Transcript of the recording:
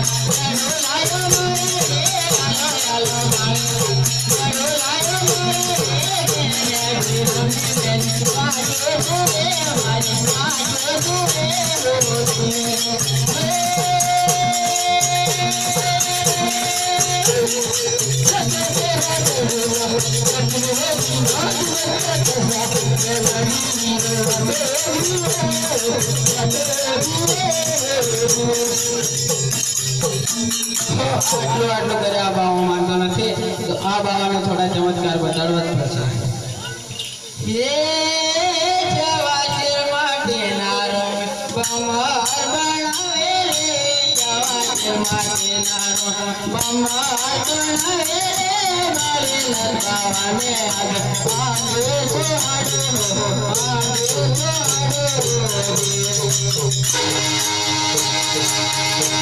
આટલું કરે આ બાવા માનતો નથી તો આ બાવાનો થોડા ચમત્કાર બતાડવા જ પડશે એ જવાચર માટે નારો બમર બનાવે રે જવાચર માટે નારો બમર બનાવે રે મારે લગાવાને આગે સોહાડો સોહાડો